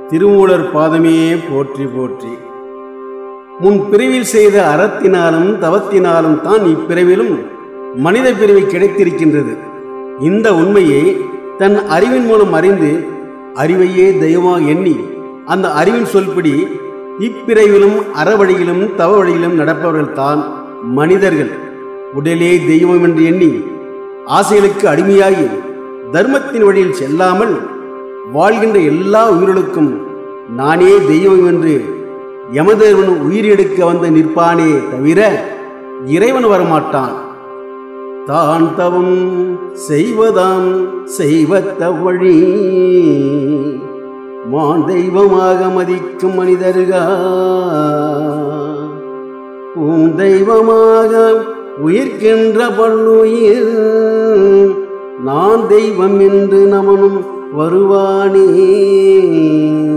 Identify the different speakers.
Speaker 1: திருமூலர் பாதமே போற்றி போற்றி. முன் பிறவியில் செய்த அறத்தினாலும் தவத்தினாலும் தான் இப்பிறவிலும் மனித பிறவி கிடைத்திருக்கின்றது. இந்த உண்மையை தன் அறிவின் மூலம் அறிந்து அறிவையே தெய்வமாக எண்ணி அந்த அறிவின் சொல்படி இப்பிறவிலும் அறவழியிலும் தவ வழியிலும் நடப்பவர்கள் தான் மனிதர்கள். உடலே தெய்வம் என்று எண்ணி ஆசைகளுக்கு அடிமையாகி தர்மத்தின் வழியில் செல்லாமல் வாழ்கின்ற எல்லா உயிர்களுக்கும் நானே தெய்வம் என்று யமதேவன் உயிர் எடுக்க வந்து நிற்பானே தவிர இறைவன் வரமாட்டான். தான் தவம் செய்வதாம் செய்வத்த வழி மான் தெய்வமாக மதிக்கும் மனிதர்கள் தெய்வமாக உயிர்க்கின்ற பல்லுயிர் நான் தெய்வம் என்று நமனும் வருவானே.